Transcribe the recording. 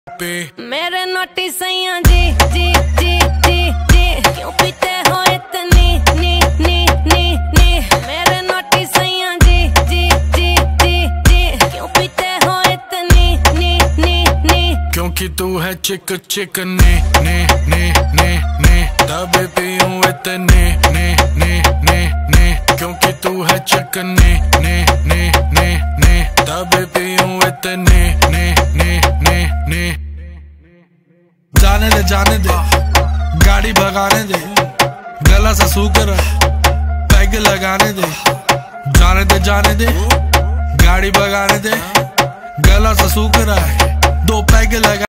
मेरे नोटी सैया जी जी जी जी जी क्यों पीते हो इतनी नी नी नी नी मेरे नोटी सैया जी जी जी जी जी क्यों पीते हो इतनी नी नी नी क्योंकि तू है चिक चिक ने तब पीऊं इतने ने क्योंकि तू है चिक ने तब पीऊं इतने ने जाने दे गाड़ी भगाने दे गला सा सूख रहा पैग लगाने दे जाने दे गाड़ी भगाने दे गला सा सूख रहा है 2 पैग लगा